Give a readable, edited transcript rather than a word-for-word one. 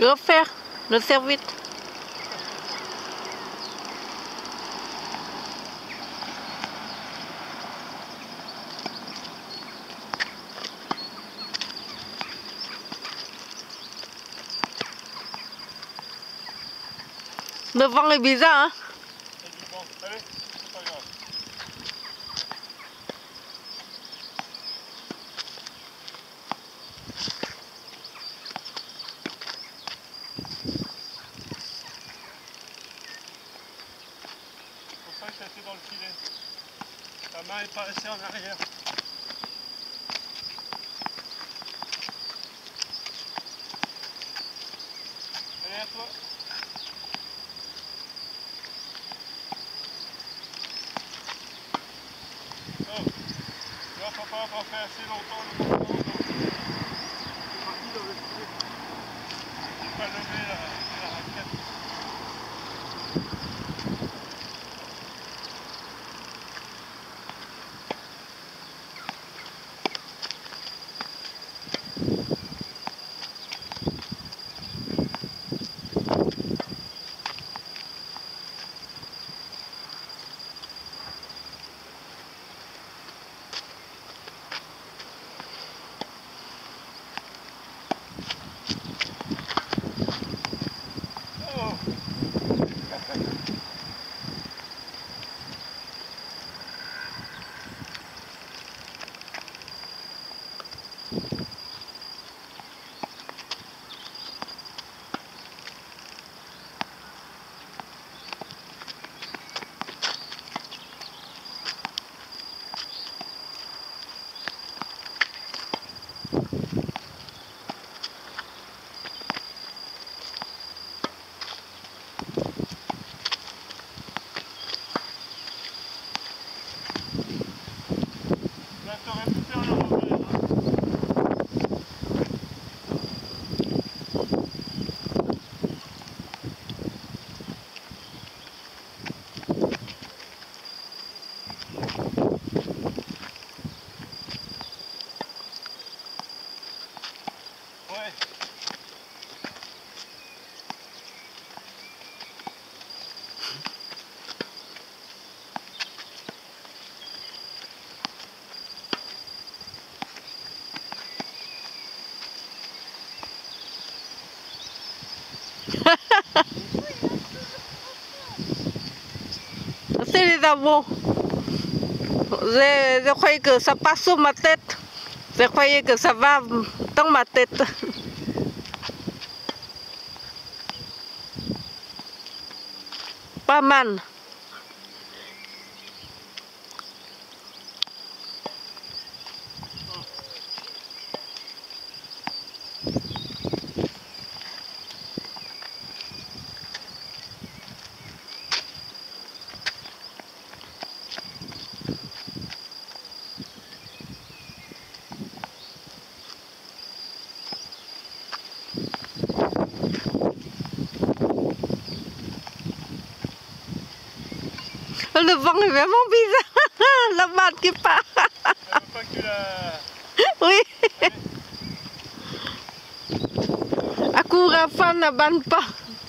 Refaire le service. Le vent est bizarre, hein? Allez, c'est pas grave. C'est pour ça que ça était dans le filet. Ta main est pas restée en arrière. Allez, à toi. Oh, là, papa n'a pas fait assez longtemps le mouvement, donc c'est parti dans le filet. Il n'a pas levé la raquette. Là, t'aurais pu faire le revers. Ouais. C'est les amours. Je croyais que ça passe sur ma tête. Je croyais que ça va dans ma tête. Pas mal. Le vent est vraiment bizarre. La batte qui part. Je veux pas que tu la... Oui. Allez. À courir à fond, ne bande pas.